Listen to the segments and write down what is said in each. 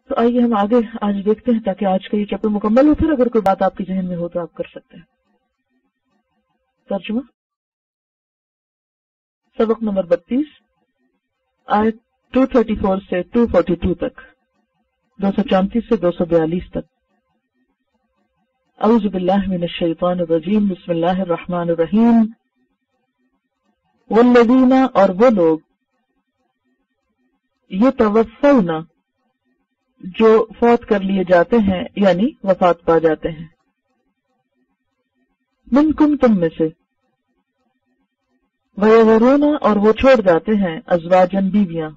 تو آئیے ہم آگے آج دیکھتے ہیں تاکہ آج کا یہ چیپٹر مکمل ہو. پھر اگر کوئی بات آپ کے ذہن میں ہو تو آپ کر سکتے ہیں. ترجمہ سبق نمبر 32 آیت 234 سے 242 تک، 234 سے 242 تک. اعوذ باللہ من الشیطان الرجیم، بسم اللہ الرحمن الرحیم. والذین، اور وہ لوگ، یتوفون، جو فوت کر لیے جاتے ہیں یعنی وفات پا جاتے ہیں، منکم، تم میں سے، ویذرون، اور وہ چھوڑ جاتے ہیں، ازواجن، بیویاں،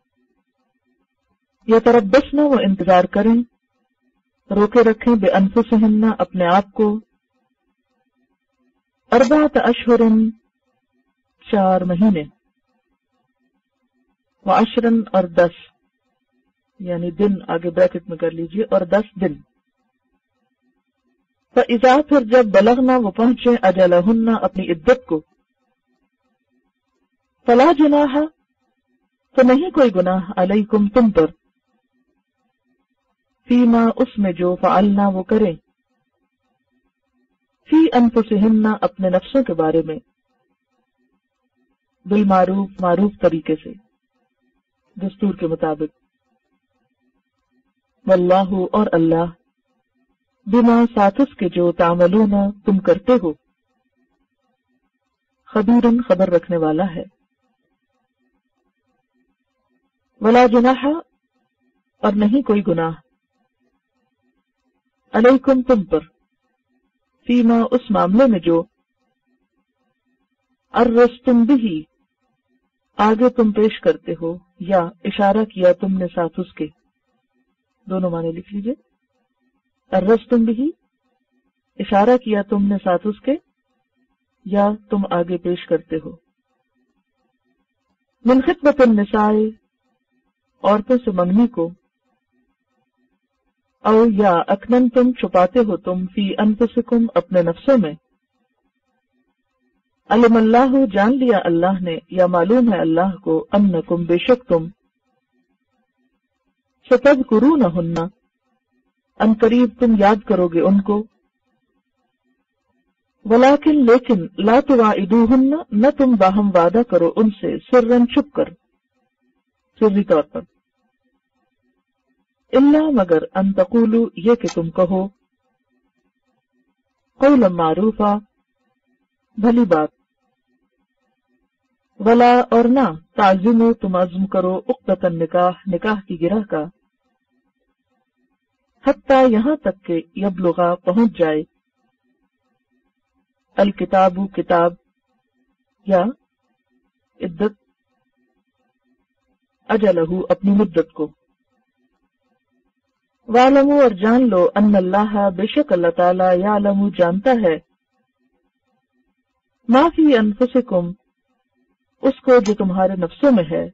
یتربصن، وہ انتظار کریں، روکے رکھیں، بانفسہن، اپنے آپ کو، 4 اشہر، 4 مہینے، وعشرا، اور 10 یعنی دن، آگے بریکٹ میں کر لیجئے، اور 10 دن. فَإِذَا، پھر جب، بلغنا، وہ پہنچے، اجلہن، اپنی عدت کو، فَلَا جُنَاحَ، تو نہیں کوئی گناہ، علیکم، تم پر، فیما، اس میں جو، فعلنا، وہ کریں، فی انفسہن، اپنے نفسوں کے بارے میں، بالمعروف، معروف طریقے سے، دستور کے مطابق. واللہ، اور اللہ، بما، ساتھ اس کے جو، تعملون، تم کرتے ہو، خبیرن، خبر رکھنے والا ہے. ولا جناح، اور نہیں کوئی گناہ، علیکم، تم پر، فیما، اس معاملے میں جو، عرضتم بہ، آگے تم پیش کرتے ہو، یا اشارہ کیا تم نے ساتھ اس کے، دونوں معنی لکھ لیجئے. عرضتم بہ، اشارہ کیا تم نے ساتھ اس کے، یا تم آگے پیش کرتے ہو. من خطبۃ النساء، عورتوں سے منگنی کو، او، یا اکننتم، چھپاتے ہو تم، فی انفسکم، اپنے نفسوں میں، علم اللہ، جان لیا اللہ نے، یا معلوم ہے اللہ کو، انکم، بے شک تم، ستذکرونہن، ان قریب تم یاد کرو گے ان کو، ولیکن، لیکن، لا تواعدوہن، نہ تم باہم وعدہ کرو ان سے، سرن، چھپ کر، سری طور پر، الا، مگر، ان تقولوا، یہ کہ تم کہو، قولا معروفا، بھلی بات، ولا، اور نہ، تعزموا، تم عزم کرو، عقدۃ النکاح، نکاح کی گرہ کا، حتی، یہاں تک کہ، یبلغا، پہنچ جائے، الکتاب، کتاب، یا عدت، اجلہ، اپنی مدت کو. وَاعْلَمُوا، اور جان لو، ان اللہ، بے شک اللہ تعالی، یعلم، جانتا ہے، ما فی انفسکم، اس کو جو تمہارے نفسوں میں ہے،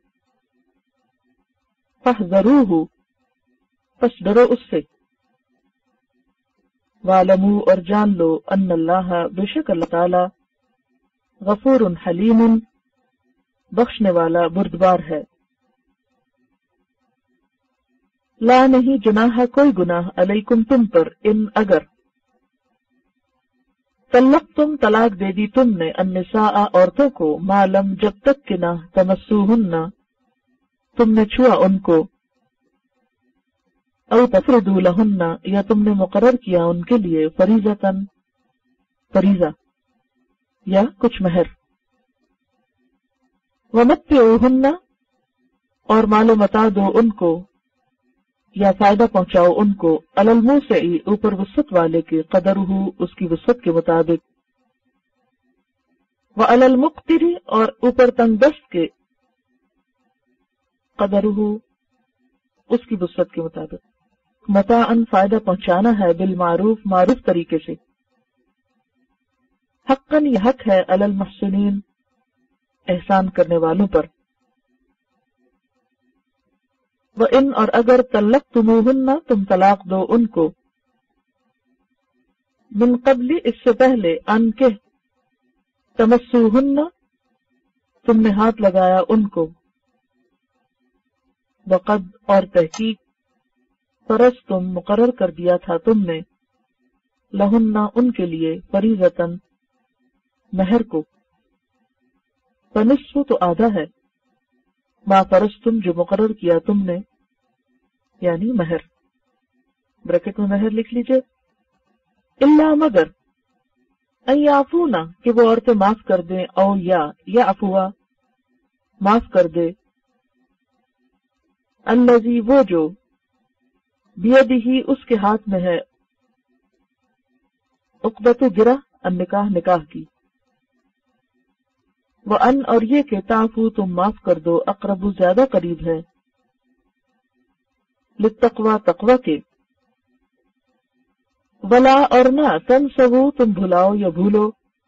فاحذروہ، پس ڈرو اس سے. وَاعْلَمُوا، اور جان لو، ان اللہ، بے شک اللہ تعالی، غفور حلیم، بخشنے والا، بردبار ہے. لا، نہیں، جناح، کوئی گناہ، علیکم، تم پر، ان، اگر، طلقتم، طلاق دے دی تم نے، النساء، عورتوں کو، ما لم، جب تک کہ نہ، تمسوہن، تم نے چھوا ان کو، او تفردوا لہن، یا تم نے مقرر کیا ان کے لیے، فریضۃً، فریضہ، یا کچھ مہر. ومتعوہن، اور مال و متاع دو ان کو، یا فائدہ پہنچاؤ ان کو، علی الموسع، اوپر وسعت والے کے، قدرہ، اس کی وسعت کے مطابق، وعلی المقتر، اور اوپر تنگ دست کے، قدرہ، اس کی وسعت کے مطابق. متاعاً، فائدہ پہنچانا ہے، بالمعروف، معروف طریقے سے. حقاً، یہ حق ہے، علی المحسنین، احسان کرنے والوں پر. وَإِنْ، اور اگر، طلقتموہن، تم طلاق دو ان کو، من قبل، اس سے پہلے، ان کے، تمسوہن، تم نے ہاتھ لگایا ان کو، وقد، اور تحقیق، فرضتم مقرر کر دیا تھا تم نے، لہن ان کے لیے، فریضتن مہر کو، فنصف تو آدھا ہے، ما فرضتم جو مقرر کیا تم نے، یعنی مہر، بریکٹ میں مہر لکھ لیجئے، الا مگر، ان یعفونا کہ وہ عورتیں معاف کر دیں، او یا عفوا معاف کر دے، الذی وہ جو، بیدہ اس کے ہاتھ میں ہے، عقدۃ گرہ النکاح نکاح کی، وان اور یہ کہ تعفو تم معاف کر دو، اقرب زیادہ قریب ہے، للتقوی تقوی کے، ولا اور نہ تنسوا تم بھلاؤ یا بھولو،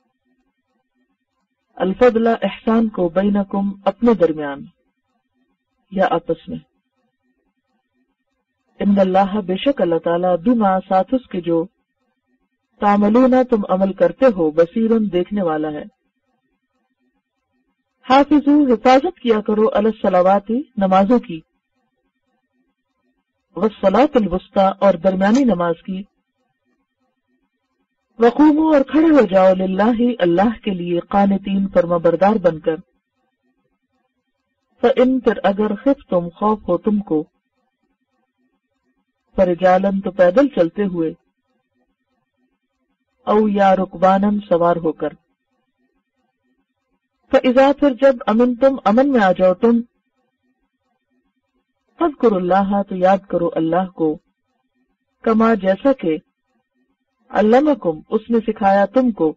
الفضل احسان کو، بینکم اپنے درمیان یا آپس میں، ان اللہ بے شک اللہ تعالیٰ، بما ساتھ اس کے جو، تعملون تم عمل کرتے ہو، بصیر دیکھنے والا ہے، حافظو حفاظت کیا کرو، علی الصلوات نمازوں کی، والصلاۃ الوسطی اور درمیانی نماز کی، وقوموا اور کھڑے ہو جاؤ، للہ اللہ کے لیے، قانتین فرما بردار بن کر، فإن پھر اگر خفتم خوف ہو تم کو، فرجالن تو پیدل چلتے ہوئے، او یا رکبانن سوار ہو کر، فإذا پھر جب امن تم امن میں آ جاؤ تم، فاذکروا اللہ تو یاد کرو اللہ کو، کما جیسا کہ، علمکم اس نے سکھایا تم کو،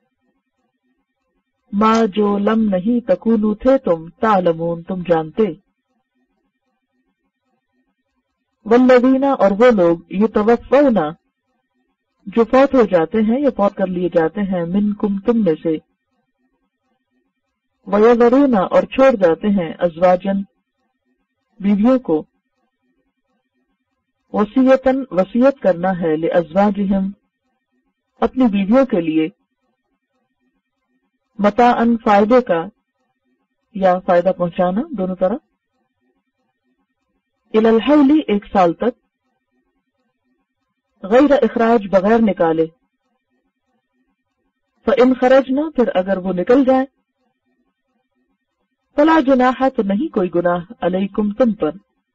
ما جو لم نہیں تکونو تھے تم، تعلمون تم جانتے، والذین اور وہ لوگ، یتوفون جو فوت ہو جاتے ہیں یا فوت کر لیے جاتے ہیں، منکم تم میں سے، ویذرون اور چھوڑ جاتے ہیں، ازواجن بیویوں کو، وصیتن وصیت کرنا ہے، لازواجہم اپنی بیویوں کے لیے، متاعن فائدے کا یا فائدہ پہنچانا دونوں طرح، الی الحول ایک سال تک، غیر اخراج بغیر نکالے، فإن خرجنا پھر اگر وہ نکل جائیں، فلا جناح تو نہیں کوئی گناہ، علیکم تم پر،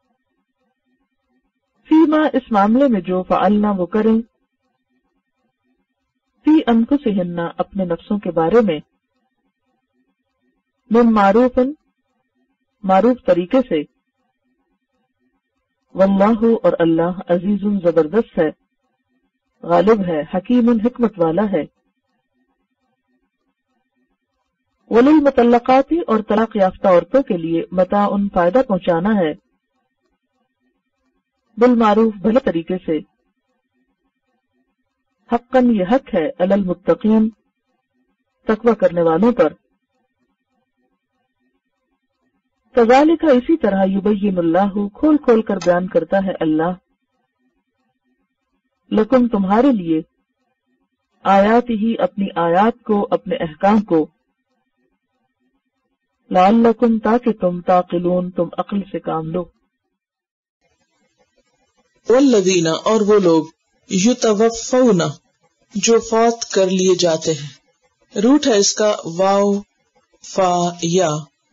فیما اس معاملے میں جو، فعلنا وہ کریں، فی انفسہن اپنے نفسوں کے بارے میں، من معروف طریقے سے، واللہ اور اللہ، عزیز زبردست ہے، غالب ہے، حکیم حکمت والا ہے، وللمطلقات اور طلاق یافتہ عورتوں کے لیے، متاع فائدہ پہنچانا ہے، بالمعروف بھلے طریقے سے، حقا یہ حق ہے، علی المتقین تقوی کرنے والوں پر، کذالک اسی طرح، یبین اللہ کھول کھول کر بیان کرتا ہے اللہ، لکم تمہارے لیے، آیات ہی اپنی آیات کو، اپنے احکام کو، لعلکم تاکہ تم، تعقلون تم عقل سے کام لو، والذین اور وہ لوگ، یتوفون جو فوت کر لیے جاتے ہیں، روٹ ہے اس کا واو فا یا،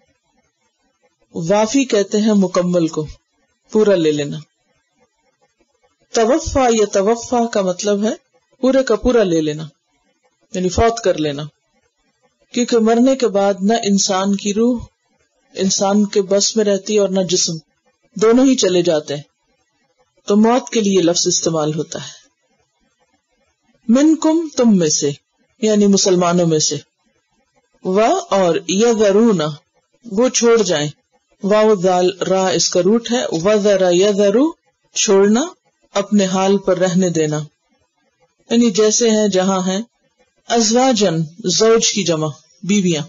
وافی کہتے ہیں مکمل کو، پورا لے لینا، توفا یا توفا کا مطلب ہے پورے کا پورا لے لینا، یعنی فوت کر لینا، کیونکہ مرنے کے بعد نہ انسان کی روح انسان کے بس میں رہتی اور نہ جسم، دونوں ہی چلے جاتے ہیں، تو موت کے لیے لفظ استعمال ہوتا ہے، منکم تم میں سے، یعنی مسلمانوں میں سے، و اور یذرون وہ چھوڑ جائیں، واو دال را اس کا روٹ ہے، وذر یذرو چھوڑنا، اپنے حال پر رہنے دینا، یعنی جیسے ہیں جہاں ہیں، ازواجن زوج کی جمع بیویاں،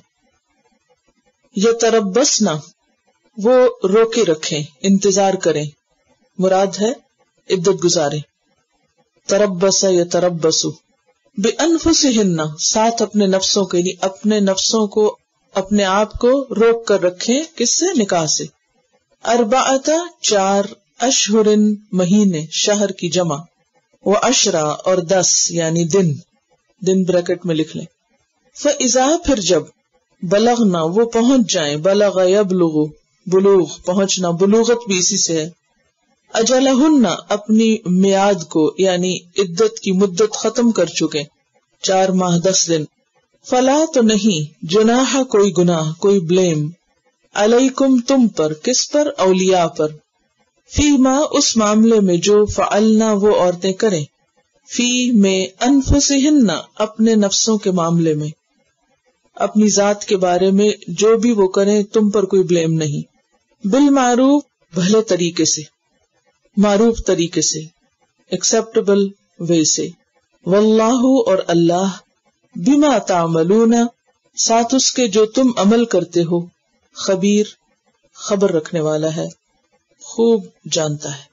یتربصن وہ روکے رکھیں، انتظار کریں، مراد ہے عدت گزارے، تربص یتربص، بانفسہن ساتھ اپنے نفسوں کے لیے، اپنے نفسوں کو اپنے آپ کو روک کر رکھیں، کس سے؟ نکاح سے، اربعۃ 4 اشہرن مہینے، شہر کی جمع، و عشرہ اور 10 یعنی دن بریکٹ میں لکھ لیں. فَإِذَا پھر جب بلغنا وہ پہنچ جائیں، بلغ یبلغ بلوغ پہنچنا، بلوغت بھی اسی سے ہے. اجلہن اپنی میعاد کو یعنی عدت کی مدت ختم کر چکے، 4 ماہ 10 دن. فلا تو نہیں، جناح کوئی گناہ، کوئی بلیم، علیکم تم پر، کس پر؟ اولیاء پر، فی ما اس معاملے میں جو فعلنا وہ عورتیں کریں، فی میں انفسہن اپنے نفسوں کے معاملے میں، اپنی ذات کے بارے میں جو بھی وہ کریں تم پر کوئی بلیم نہیں. بالمعروف بھلے طریقے سے، معروف طریقے سے، ایکسپٹیبل وے سے. واللہ اور اللہ، بما تعملون ساتھ اس کے جو تم عمل کرتے ہو، خبیر خبر رکھنے والا ہے، خوب جانتا ہے.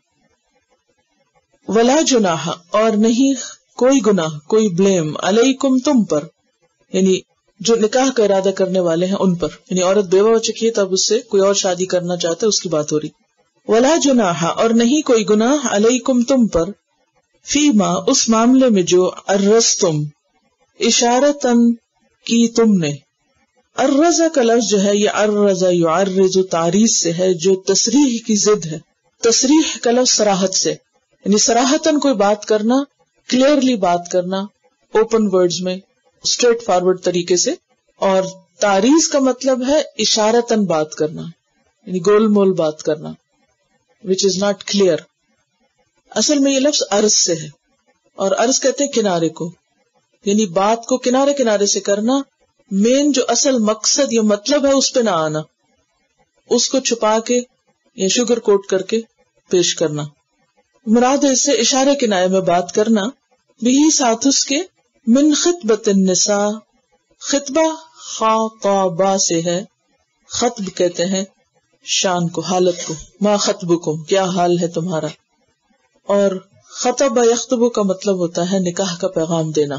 ولا جناح اور نہیں کوئی گناہ، کوئی بلیم، علیکم تم پر، یعنی جو نکاح کا ارادہ کرنے والے ہیں ان پر، یعنی عورت بیوہ ہو چکی ہے تب اس سے کوئی اور شادی کرنا چاہتا ہے اس کی بات ہو رہی. ولا جناح اور نہیں کوئی گناہ، علیکم تم پر، فیما اس معاملے میں جو ارستم اشارتن کی تم نے. الرزا کا لفظ جو ہے یہ الرزا یعرض تعریض سے ہے جو تصریح کی ضد ہے. تصریح کا لفظ صراحت سے، یعنی صراحتن کوئی بات کرنا، کلیئرلی بات کرنا، اوپن ورڈز میں اسٹریٹ فارورڈ طریقے سے. اور تعریض کا مطلب ہے اشارتن بات کرنا، یعنی گول مول بات کرنا which is not clear. اصل میں یہ لفظ عرض سے ہے، اور عرض کہتے ہیں کنارے کو، یعنی بات کو کنارے کنارے سے کرنا. مین جو اصل مقصد یا مطلب ہے اس پہ نہ آنا، اس کو چھپا کے یا شوگر کوٹ کر کے پیش کرنا. مراد ہے اس سے اشارے کنارے میں بات کرنا. بھی ساتھ اس کے من خطبۃ النساء، خطبہ خاطبہ سے ہے، خطب کہتے ہیں شان کو، حالت کو. ما خطبکم کیا حال ہے تمہارا. اور خطبہ یخطبہ کا مطلب ہوتا ہے نکاح کا پیغام دینا.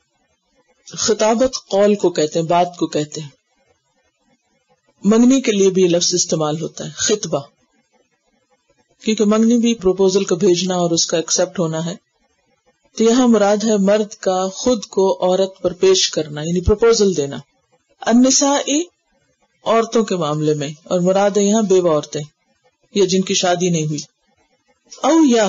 خطابت قول کو کہتے ہیں، بات کو کہتے ہیں. منگنی کے لیے بھی یہ لفظ استعمال ہوتا ہے خطبہ، کیونکہ منگنی بھی پروپوزل کو بھیجنا اور اس کا ایکسپٹ ہونا ہے. تو یہاں مراد ہے مرد کا خود کو عورت پر پیش کرنا، یعنی پروپوزل دینا. النساء عورتوں کے معاملے میں، اور مراد ہے یہاں بیوہ عورتیں یا جن کی شادی نہیں ہوئی. او یا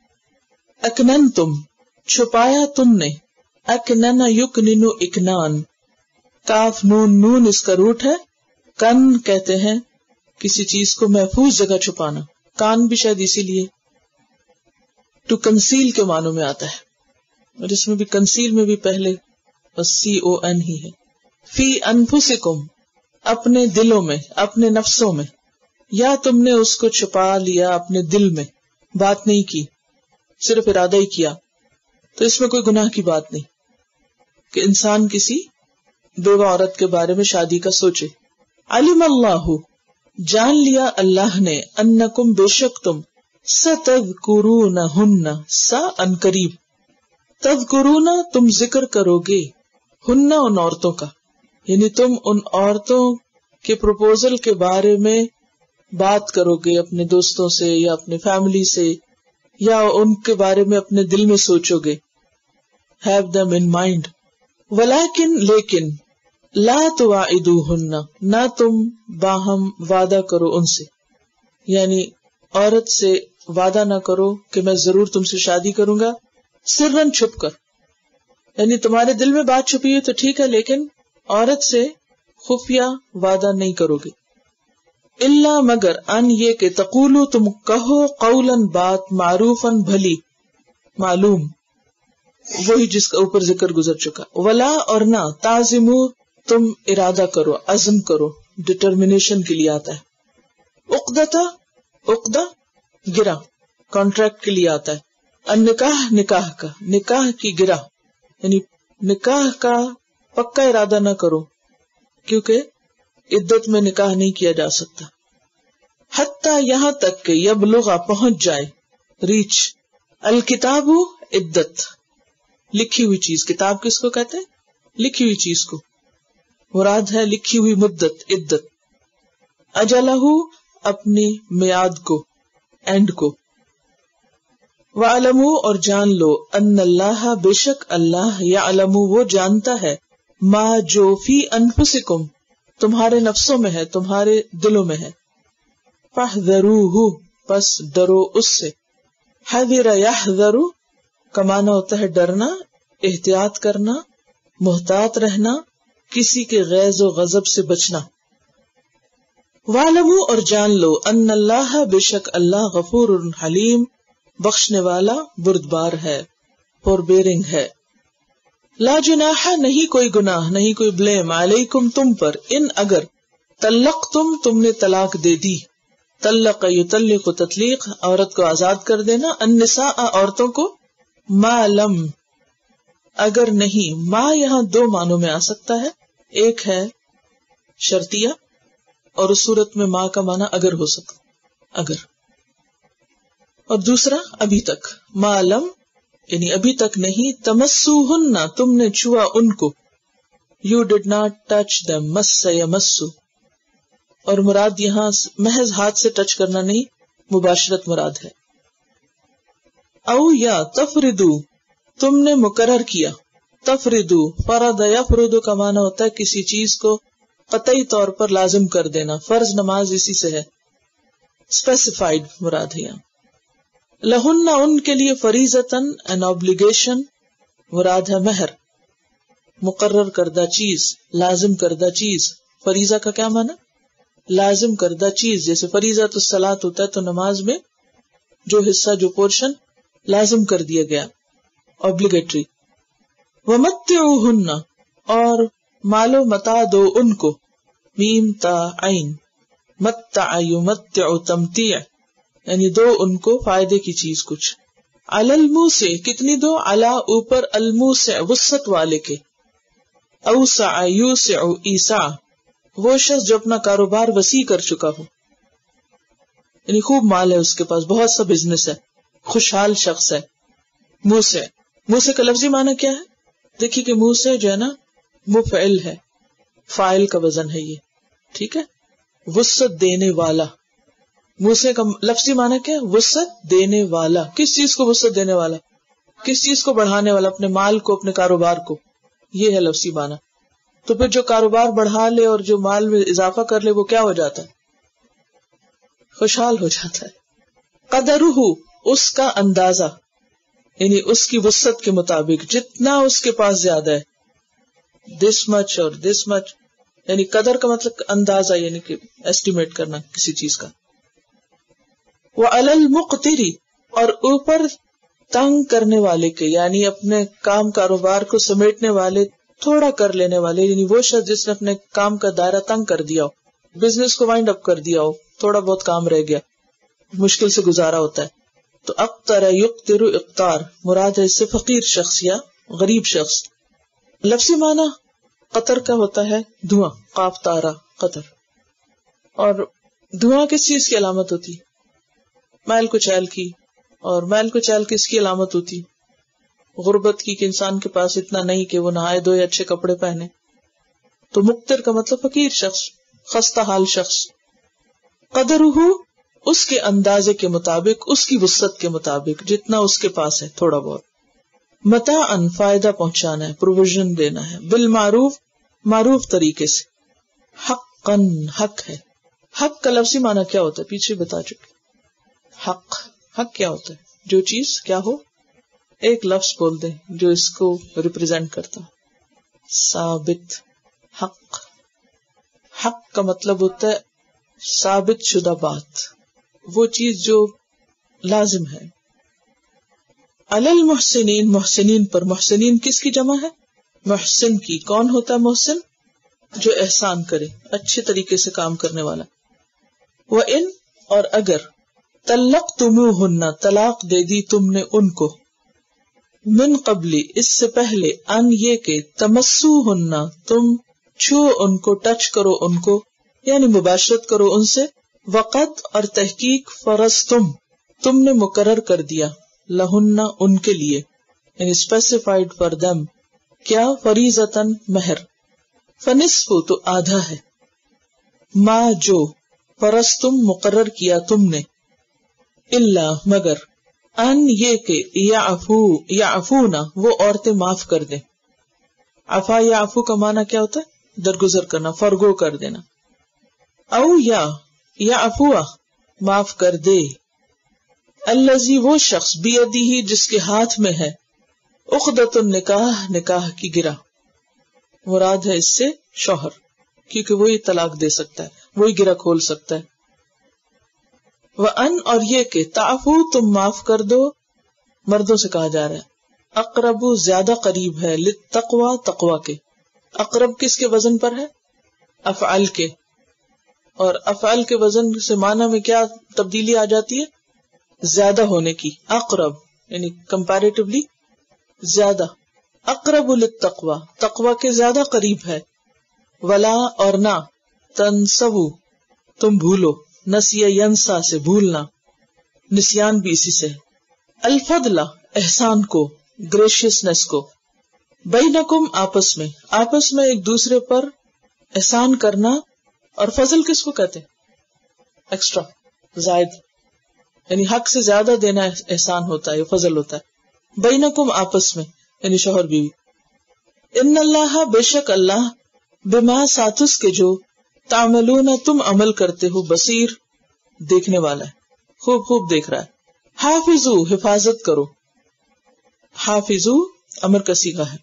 اکنن تم چھپایا تم نے، اکنن یکنن اکنان، کاف نون نون اس کا روٹ ہے. کن کہتے ہیں کسی چیز کو محفوظ جگہ چھپانا، کان بھی شاید اسی لیے ٹو کنسیل کے معنوں میں آتا ہے، اور اس میں بھی کنسیل میں بھی پہلے بس CON ہی ہے. فی انفسکم اپنے دلوں میں، اپنے نفسوں میں، یا تم نے اس کو چھپا لیا اپنے دل میں، بات نہیں کی، صرف ارادہ ہی کیا، تو اس میں کوئی گناہ کی بات نہیں کہ انسان کسی بیوہ عورت کے بارے میں شادی کا سوچے. علم اللہ جان لیا اللہ نے، انکم بے شک تم، ستذکرونہن سا ان قریب، تذکرون تم ذکر کرو گے، ہن ان عورتوں کا، یعنی تم ان عورتوں کے پروپوزل کے بارے میں بات کرو گے اپنے دوستوں سے یا اپنے فیملی سے، یا ان کے بارے میں اپنے دل میں سوچو گے. Have them in mind. ولیکن لیکن لا تواعدوہن نہ تم باہم وعدہ کرو ان سے، یعنی عورت سے وعدہ نہ کرو کہ میں ضرور تم سے شادی کروں گا، سرن چھپ کر، یعنی تمہارے دل میں بات چھپی ہے تو ٹھیک ہے، لیکن عورت سے خفیہ وعدہ نہیں کرو گے. الا مگر ان یہ کہ تقولو تم کہو قولاً بات، معروفاً بھلی، معلوم، وہی جس کا اوپر ذکر گزر چکا. ولا اور نہ تعزمو تم ارادہ کرو، عزم کرو، ڈٹرمنیشن کے لیے آتا ہے. عقدہ گرہ، کانٹریکٹ کے لیے آتا ہے. النکاح نکاح کا، نکاح کی گرہ، یعنی نکاح کا پکا ارادہ نہ کرو کیونکہ عدت میں نکاح نہیں کیا جا سکتا. حتی یہاں تک کہ یبلغ پہنچ جائے، ریچ، الکتاب عدت، لکھی ہوئی چیز. کتاب کس کو کہتے ہیں؟ لکھی ہوئی چیز کو، مراد ہے لکھی ہوئی مدت، عدت. اجلہ اپنی میعاد کو، اینڈ کو. وَعَلَمُوا اور جان لو ان اللہ بے شک اللہ یعلم وہ جانتا ہے ما جو فی انفسکم تمہارے نفسوں میں ہے تمہارے دلوں میں ہے. فاحذروہ پس ڈرو اس سے. حذر یحذر کا معنی ہوتا ہے ڈرنا، احتیاط کرنا، محتاط رہنا، کسی کے غیظ و غضب سے بچنا. وَعَلَمُوا اور جان لو ان اللہ بے شک اللہ غفور حلیم بخشنے والا بردبار ہے، فوربیئرنگ ہے. لا جناح نہیں کوئی گناہ نہیں کوئی بلیم علیکم تم پر ان اگر طلقتم تم نے طلاق دے دی. طلق یطلق تطلیق عورت کو آزاد کر دینا، النساء عورتوں کو، ما لم اگر نہیں. ما یہاں دو معنوں میں آ سکتا ہے، ایک ہے شرطیہ اور اس صورت میں ما کا معنی اگر ہو سکتا اگر، اور دوسرا ابھی تک. ما لم یعنی ابھی تک نہیں. تمسوہن تم نے چھوا ان کو. You did not touch them miss یمسو، اور مراد یہاں محض ہاتھ سے ٹچ کرنا نہیں، مباشرت مراد ہے. او یا تفردو تم نے مقرر کیا. تفردو فرد یفرد کا معنی ہوتا ہے کسی چیز کو قطعی طور پر لازم کر دینا. فرض نماز اسی سے ہے، اسپیسیفائڈ مراد ہے یہاں. لہن ان کے لیے فریضتن an obligation مراد ہے مہر، مقرر کردہ چیز، لازم کردہ چیز. فریضہ کا کیا معنی؟ لازم کردہ چیز. جیسے فریضۃ الصلاۃ ہوتا ہے تو نماز میں جو حصہ جو پورشن لازم کر دیا گیا، obligatory. ومتعوہن اور مالو متا دو ان کو. میم تا عین متع یمتع تمتیع یعنی دو ان کو فائدے کی چیز کچھ. علی الموسع کتنی دو؟ علی اوپر، الموسع وسعت والے کے. اوسع یوسع ایسع وہ شخص جو اپنا کاروبار وسیع کر چکا ہو، یعنی خوب مال ہے اس کے پاس، بہت سا بزنس ہے، خوشحال شخص ہے. موسع، موسع کا لفظی معنی کیا ہے؟ دیکھیے کہ موسع جو ہے نا مفعل ہے، فاعل کا وزن ہے یہ، ٹھیک ہے. وسعت دینے والا. موسع کا لفظی معنی کیا ہے؟ وسعت دینے والا. کس چیز کو وسعت دینے والا؟ کس چیز کو بڑھانے والا؟ اپنے مال کو، اپنے کاروبار کو. یہ ہے لفظی معنی. تو پھر جو کاروبار بڑھا لے اور جو مال میں اضافہ کر لے وہ کیا ہو جاتا ہے؟ خوشحال ہو جاتا ہے. قدرہ اس کا اندازہ، یعنی اس کی وسعت کے مطابق جتنا اس کے پاس زیادہ ہے، دس مچ اور دس مچ، یعنی قدر کا مطلب اندازہ، یعنی کہ ایسٹیمیٹ کرنا کسی چیز کا. وعلی المقتر اور اوپر تنگ کرنے والے کے، یعنی اپنے کام کاروبار کو سمیٹنے والے، تھوڑا کر لینے والے، یعنی وہ شخص جس نے اپنے کام کا دائرہ تنگ کر دیا ہو، بزنس کو وائنڈ اپ کر دیا ہو، تھوڑا بہت کام رہ گیا، مشکل سے گزارا ہوتا ہے. تو اقتر یقتر اقتار مراد ہے اس سے فقیر شخص یا غریب شخص. لفظی معنی قطر کا ہوتا ہے دھواں، قاف تارا قطر. اور دھواں کس چیز کی علامت ہوتی؟ میل کچیل کی. اور میل کچیل کس کی علامت ہوتی؟ غربت کی، کہ انسان کے پاس اتنا نہیں کہ وہ نہائے دھوئے اچھے کپڑے پہنے. تو مقتر کا مطلب فقیر شخص، خستہ حال شخص. قدرہ اس کے اندازے کے مطابق، اس کی وسعت کے مطابق، جتنا اس کے پاس ہے تھوڑا بہت. متاعن فائدہ پہنچانا ہے، پروویژن دینا ہے. بالمعروف معروف طریقے سے. حقاً حق ہے. حق کا لفظی معنی کیا ہوتا ہے؟ پیچھے بتا چکے. حق، حق کیا ہوتا ہے؟ جو چیز کیا ہو، ایک لفظ بول دیں جو اس کو ریپرزینٹ کرتا. ثابت. حق، حق کا مطلب ہوتا ہے ثابت شدہ بات، وہ چیز جو لازم ہے. علی المحسنین محسنین پر. محسنین کس کی جمع ہے؟ محسن کی. کون ہوتا ہے محسن؟ جو احسان کرے، اچھے طریقے سے کام کرنے والا. وَإِن اور اگر طلقتموہن طلاق دے دی تم نے ان کو، من قبل اس سے پہلے، ان یہ کہ تمسوہن تم چھو ان کو، ٹچ کرو ان کو، یعنی مباشرت کرو ان سے. وقت اور تحقیق فرضتم تم نے مقرر کر دیا، لہن ان کے لیے، یعنی اسپیسیفائڈ فار دم، کیا؟ فریضتن مہر. فنصف تو آدھا ہے، ما جو فرضتم مقرر کیا تم نے، الا مگر ان یہ کہ یعفونا وہ عورتیں معاف کر دیں. عفا یعفو کا معنی کیا ہوتا ہے؟ درگزر کرنا، فرگو کر دینا. او یا یعفوا معاف کر دے. الذی وہ شخص بیدہ جس کے ہاتھ میں ہے عقدۃ النکاح نکاح کی گرہ. مراد ہے اس سے شوہر، کیونکہ وہی طلاق دے سکتا ہے، وہی گرہ کھول سکتا ہے. وَأَنْ اور یہ کہ تعفو تم معاف کر دو، مردوں سے کہا جا رہا ہے. اقرب زیادہ قریب ہے، للتقوی تقوی کے. اقرب کس کے وزن پر ہے؟ افعل کے. اور افعل کے وزن سے معنی میں کیا تبدیلی آ جاتی ہے؟ زیادہ ہونے کی. اقرب یعنی کمپیریٹیولی زیادہ. اقرب للتقوی تقوی کے زیادہ قریب ہے. ولا اور نہ تنسو تم بھولو. نسیہ ینسا سے بھولنا، نسیان بھی اسی سے. الفضل احسان کو، گریشیسنس کو. بینکم آپس میں ایک دوسرے پر احسان کرنا. اور فضل کس کو کہتے ہیں؟ ایکسٹرا، زائد، یعنی حق سے زیادہ دینا احسان ہوتا ہے، یہ فضل ہوتا ہے. بینکم آپس میں یعنی شوہر بیوی. ان اللہ بے شک اللہ بما ساتھ کے جو تعملون تم عمل کرتے ہو بصیر دیکھنے والا ہے، خوب خوب دیکھ رہا ہے. حافظو حفاظت کرو. حافظو امر کا صیغہ ہے،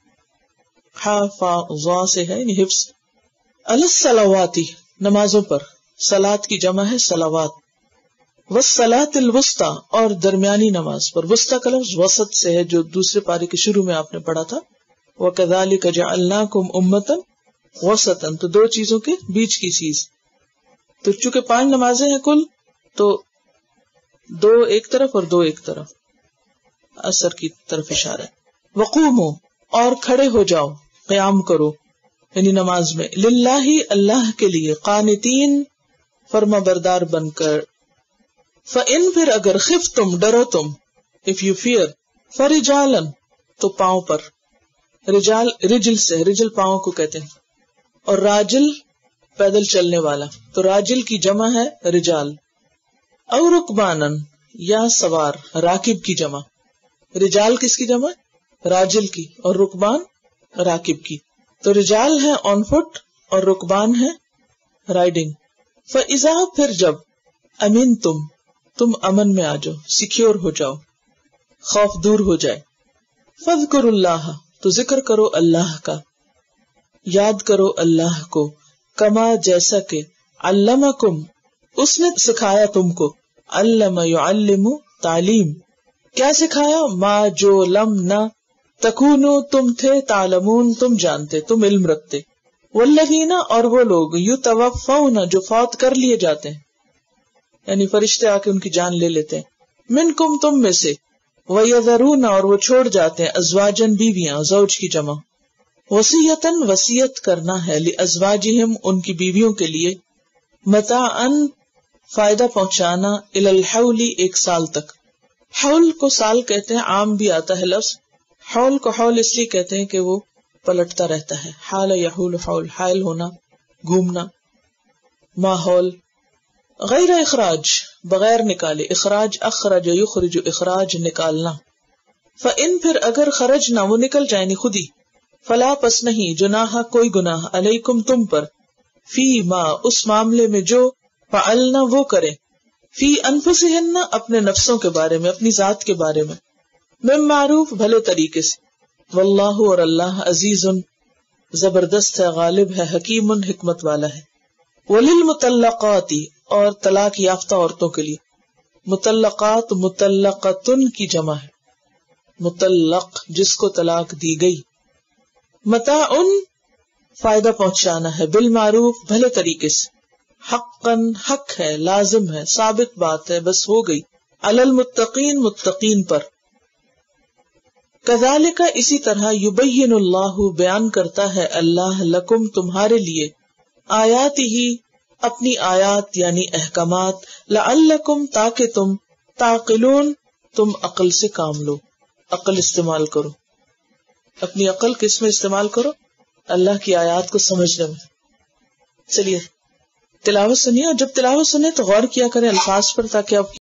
حافظ سے ہے یعنی حفظ. الصلوات نمازوں پر، صلات کی جمع ہے صلوات. والصلاۃ الوسطی اور درمیانی نماز پر. وسطی کا لفظ وسط سے ہے جو دوسرے پارے کے شروع میں آپ نے پڑھا تھا. وَكَذَلِكَ جَعَلْنَاكُمْ أُمَّةً وسطاً تو دو چیزوں کے بیچ کی چیز. تو چونکہ 5 نمازیں ہیں کل، تو 2 ایک طرف اور 2 ایک طرف، اثر کی طرف اشارہ ہے. وقوموا اور کھڑے ہو جاؤ، قیام کرو یعنی نماز میں. للہ اللہ کے لیے، قانتین فرما بردار بن کر. فَإِن پھر اگر خفتم ڈرو تم، if you fear، فرجالن تو پاؤں پر. رجال رجل سے، رجل پاؤں کو کہتے ہیں، اور راجل پیدل چلنے والا، تو راجل کی جمع ہے رجال. او رکبانن یا سوار، راکب کی جمع. رجال کس کی جمع؟ راجل کی، اور رکبان راکب کی. تو رجال ہے آن فٹ اور رکبان ہے رائڈنگ. فَإِذَا پھر جب امین تم امن میں آ جاؤ، سیکیور ہو جاؤ، خوف دور ہو جائے. فَاذْكُرُوا اللَّهَ تو ذکر کرو اللہ کا، یاد کرو اللہ کو. کما جیسا کہ علمکم اس نے سکھایا تم کو. علم یعلم تعلیم. کیا سکھایا؟ ما جو لم نہ تکونو تم تھے، تعلمون تم جانتے، تم علم رکھتے. والذین اور وہ لوگ یتوفون جو فوت کر لیے جاتے ہیں، یعنی فرشتے آ کے ان کی جان لے لیتے ہیں. منکم تم میں سے. وَيَذَرُونَ اور وہ چھوڑ جاتے ہیں ازواجن بیویاں، زوج کی جمع. وصیتاً وصیت کرنا ہے، لازواجہم ان کی بیویوں کے لیے. متاعاً فائدہ پہنچانا، الی الحول 1 سال تک. حول کو سال کہتے ہیں، عام بھی آتا ہے لفظ. حول کو حول اس لیے کہتے ہیں کہ وہ پلٹتا رہتا ہے. حال یحول حول، حائل ہونا، گھومنا. ماحول. غیر اخراج بغیر نکالے، اخراج اخرج یخرج اخراج نکالنا. فإن پھر اگر خرجنا وہ نکل جائیں خود ہی. فلا پس نہیں، جناح کوئی گناہ، علیکم تم پر، فی ما اس معاملے میں جو فعلنا وہ کرے، فی انفسہن اپنے نفسوں کے بارے میں، اپنی ذات کے بارے میں، من معروف بھلے طریقے سے. واللہ اور اللہ عزیز زبردست ہے، غالب ہے، حکیم حکمت والا ہے. وللمطلقات اور طلاق یافتہ عورتوں کے لیے. مطلقات مطلقتن کی جمع ہے، مطلق جس کو طلاق دی گئی. متاعن فائدہ پہنچانا ہے، بالمعروف بھلے طریقے سے. حقاً حق ہے، لازم ہے، ثابت بات ہے، بس ہو گئی. علی المتقین متقین پر. کذالک اسی طرح یبین اللہ بیان کرتا ہے اللہ لکم تمہارے لیے، آیات ہی اپنی آیات یعنی احکامات، لعلکم تاکہ تم تعقلون تم عقل سے کام لو، عقل استعمال کرو. اپنی عقل کس میں استعمال کرو؟ اللہ کی آیات کو سمجھنے میں. چلیے تلاوت سنیے، اور جب تلاوت سنیں تو غور کیا کریں الفاظ پر، تاکہ آپ